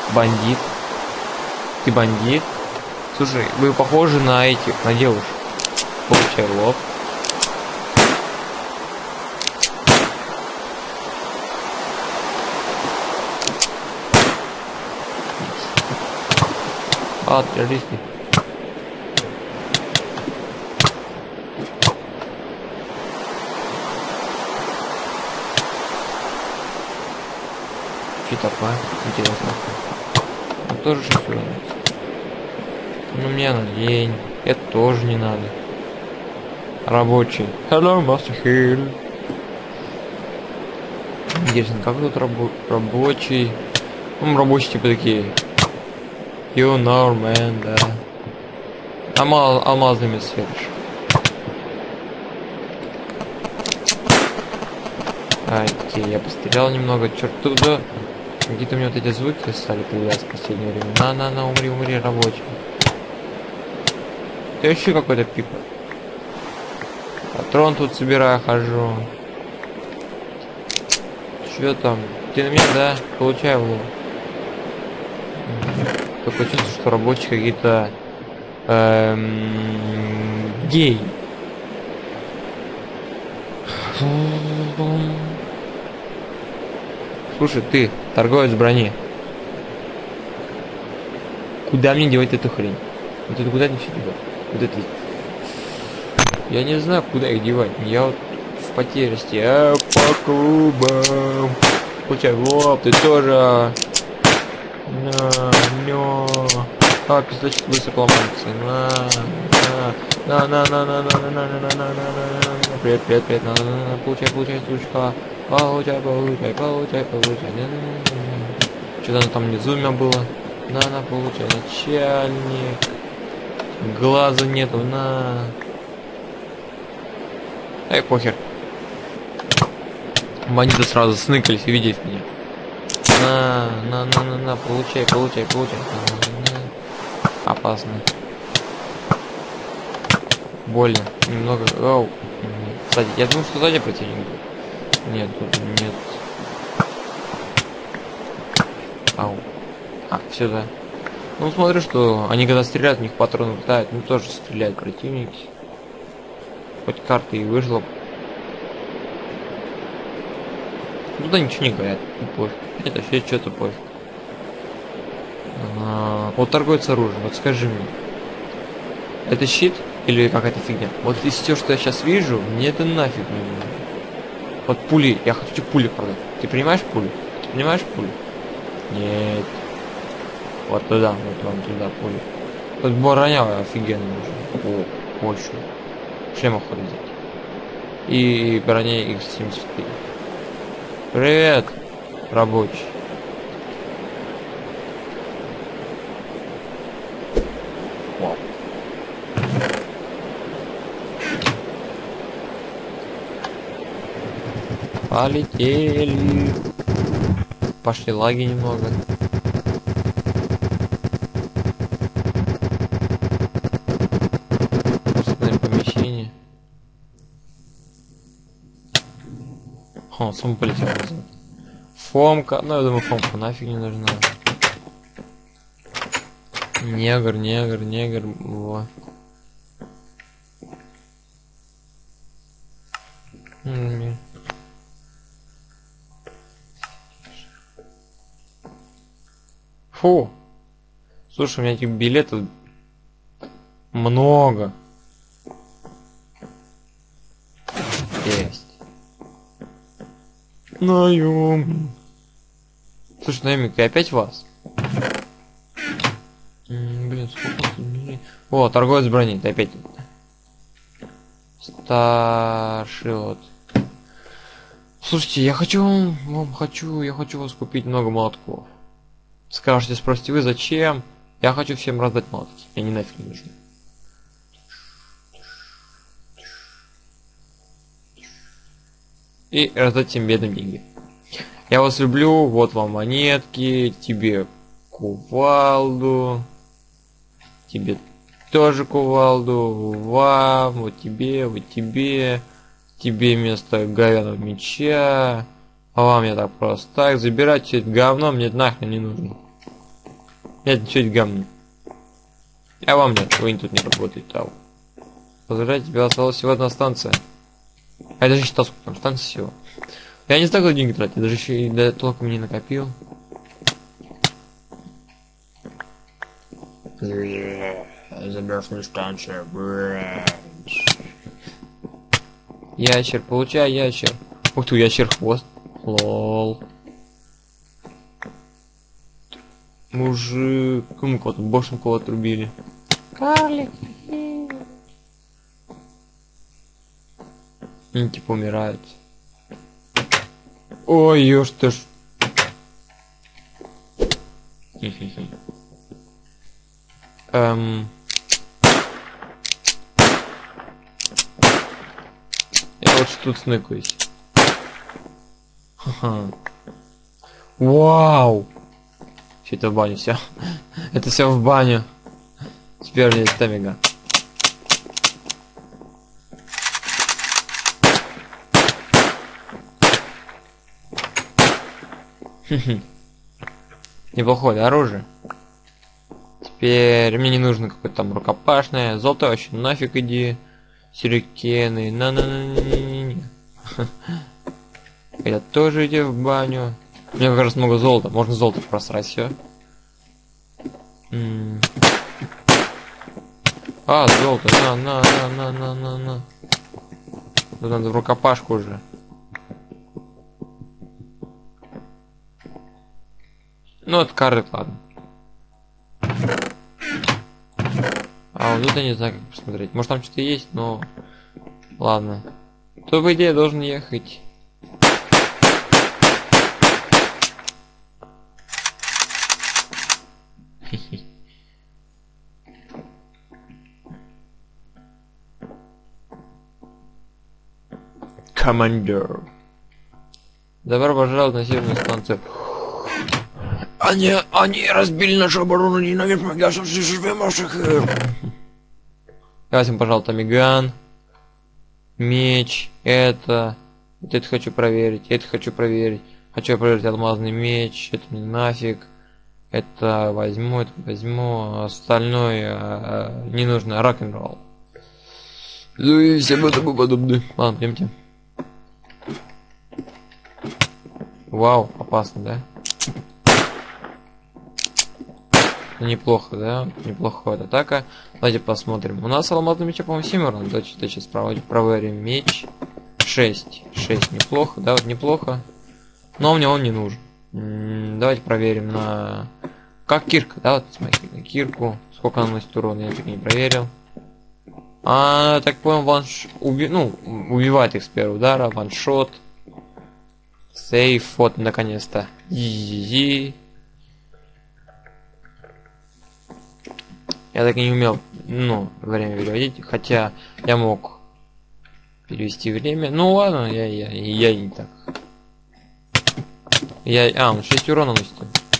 Бандит. Ты бандит? Слушай, вы похожи на этих, на девушек. Получай лоб. А, террористы. Что такое? Интересно. Ну, тоже шофер. Ну, мне на лень. Это тоже не надо. Рабочий. Hello, Master Hill. Интересно, как тут рабочий? Ну, рабочие типа такие. You know, man, да. Алмазными сверишь. Окей, я пострелял немного. Черт, туда. Какие-то у меня вот эти звуки стали появляться в последнее время. На, умри, рабочий. Ты еще какой-то пипа. Патрон тут собираю, хожу. Че там? Ты на меня, да? Получай его. Такое чувство, что рабочие какие-то гей. Слушай, ты, торговец брони. Куда мне девать эту хрень? Вот это куда мне все девать? Вот это. Я не знаю, куда их девать. Я вот в потерянности. По клубам. Получай в лоб, ты тоже. А, пистолет быстро ломается. Привет. Получай, сучка. Получай. Что-то там внизу у меня было. На, получай, начальник. Глаза нету, на. Эй, похер. Бандиты сразу сныкались, увидев меня. На, получай. Опасно. Больно. Немного. Оу. Кстати, я думаю, что сзади противник был. Нет, тут нет. Ау. А, все, да. Ну, смотрю, что они когда стреляют, у них патроны летают. Ну, тоже стреляют противники. Хоть карта и выжила. Туда ничего не говорят. Ну, пофиг. Это все что-то пофиг. Вот торговец оружием. Вот скажи мне. Это щит? Или какая-то фигня? Вот из всего, что я сейчас вижу, мне это нафиг не нужно. Вот пули. Я хочу пули продать. Ты понимаешь пули? Нет. Вот туда, вот вам туда пули. Тут броня офигенно нужна. О, больше. Шлем охоты взять. И броня X74. Привет, рабочий. Вау. Полетели. Пошли лаги немного. Помещение. О, сам полетел назад. Фомка. Ну, я думаю, Фомка нафиг не нужна. Негр. Во. Фу. Слушай, у меня этих билетов много. Есть. Наем. Слушай, наемник, и опять вас? Блин, сколько? О, торговец брони, ты опять. Старший вот. Слушайте, я хочу вас купить много молотков. Скажете, спросите вы, зачем? Я хочу всем раздать молотки. Мне нафиг не нужны. И раздать всем бедным деньги. Я вас люблю, вот вам монетки, тебе кувалду, тебе тоже кувалду, вам, вот тебе, тебе вместо говяного меча, а вам я так просто так, забирать все это говно мне нахрен не нужно. Нет, ничего говно. А вам нет, вы тут не работаете, ау. Поздравляю, тебя осталась всего одна станция. А я даже считал, сколько там станций всего. Я не знаю, куда деньги тратить, я даже еще и толком не накопил. Заброшенная станция. Ящер, получай ящер. Ух ты, ящер хвост. Лол. Мужик. Кому кого-то бошем кого отрубили. Карлик. Они типа умирают. Ой, ё что ж. Я вот тут сныкаюсь. Ха-ха. Вау! Все это в баню, все. Это все в баню. Теперь есть тамига. Неплохое оружие. Теперь мне не нужно какое-то там рукопашное. Золото вообще нафиг иди. Сюрикены. На-на-на-не-не-не. Я тоже иди в баню. У меня как раз много золота. Можно золото просрать все. А, золото. На. Тут надо в рукопашку уже. Ну, это карлик, ладно. А вот тут я не знаю, как посмотреть. Может там что-то есть, но... Ладно. То, по идее, должен ехать. Командир. Добро пожаловать на северную станцию. Они разбили нашу оборону, ненавидят магазин, все живем ваших. Возьмем, пожалуйста, миган. Меч. Это хочу проверить. Это хочу проверить. Хочу проверить алмазный меч. Это мне нафиг. Это возьму. Остальное не нужно. Рок-н-ролл. Ну и всем этому подобное. Ладно, пойдемте. Вау, опасно, да? Неплохо, да? Неплохо атака. Давайте посмотрим. У нас алмазный меч, по-моему, 7 урона. Давайте сейчас проверим меч. 6. 6 неплохо, да, вот неплохо. Но мне он не нужен. Давайте проверим на... Как кирка, да? Вот смотрите, на кирку. Сколько она наносит урона, я так не проверил. Так понял, убивает их с первого удара. Ваншот. Сейф, вот, наконец-то. Я так и не умел, время переводить, хотя я мог перевести время. Ну ладно, я не так. Он 6 урона наносит.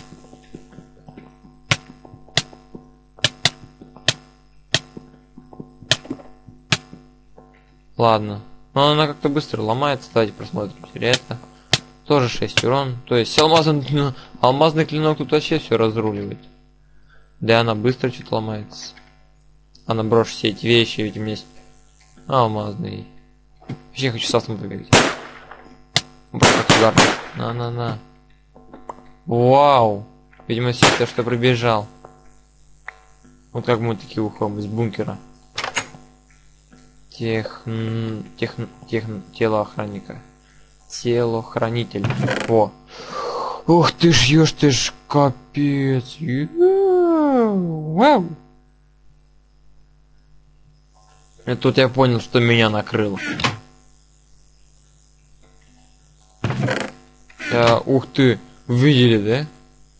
Ладно. Но она как-то быстро ломается, давайте просмотрим. Интересно. Тоже 6 урон. То есть алмазный клинок тут вообще все разруливает. Да, она быстро что-то ломается. Она брошь все эти вещи, ведь у меня есть алмазный. Вообще хочу сасом побегать. На. Вау. Видимо, все то, что пробежал. Вот как мы такие уходим из бункера. Телоохранника. Телохранитель. Во. Ух ты ж, ешь ты ж, капец. Вау. И тут я понял, что меня накрыло. Ух ты, видели,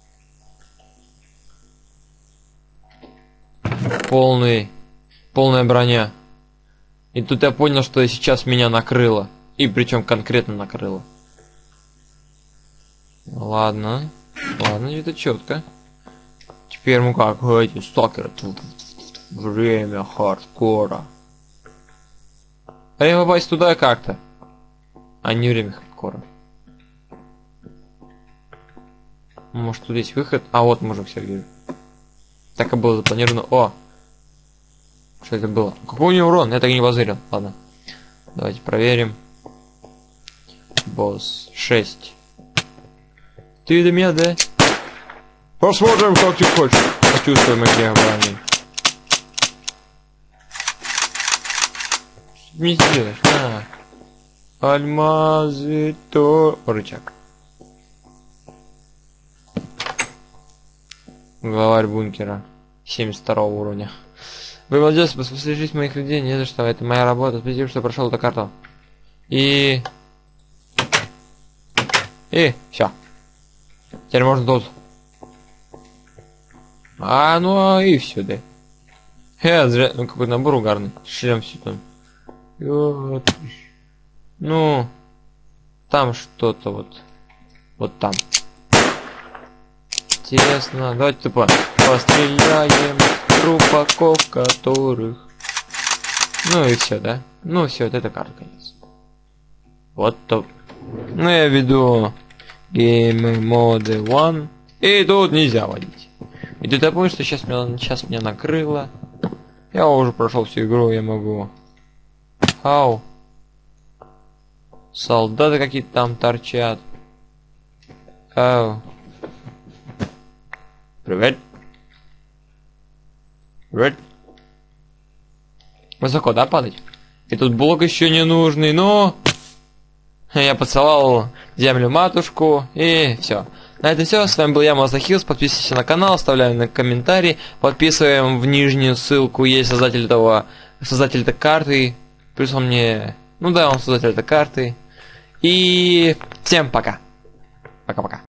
да? Полная броня. И тут я понял, что сейчас меня накрыло. И причем конкретно накрыло. Ладно, это четко. Теперь мы как эти сталкеры. Время хардкора. Время попасть туда как-то. А не время хардкора. Может тут есть выход? А вот мужик, все вижу. Так и было запланировано. О! Что это было? Какой у него урон? Я так и не позырил. Ладно. Давайте проверим. Босс 6. Ты до меня, да? Посмотрим, как ты хочешь. Почувствуй магию брони. Не сделаешь. Алмазы, то... Рычаг. Главарь бункера. 72 уровня. Вы молодец, послушайте моих людей, не за что. Это моя работа. Спасибо, что прошел эту карту. И все. Теперь можно тут. Ну и все, да. Зря, какой набор угарный. Шлем все там. Ну, там что-то вот. Вот там. Интересно. Давайте тупо постреляем трупаков, которых. Ну и все, да? Ну все, вот это карта, конец. Вот то. Ну я веду Game Mode 1. И тут нельзя водить. И ты помнишь, что сейчас меня накрыло. Я уже прошел всю игру, я могу. Ау. Солдаты какие-то там торчат. Ау. Привет. Привет. Высоко, да, падать? И тут блок еще не нужный, но... Я поцеловал землю матушку, и все. На этом все. С вами был я, Мазахилс. Подписывайтесь на канал, оставляем на комментарий. Подписываем в нижнюю ссылку. Есть создатель этой карты. Плюс он мне... Ну да, он создатель этой карты. И всем пока. Пока-пока.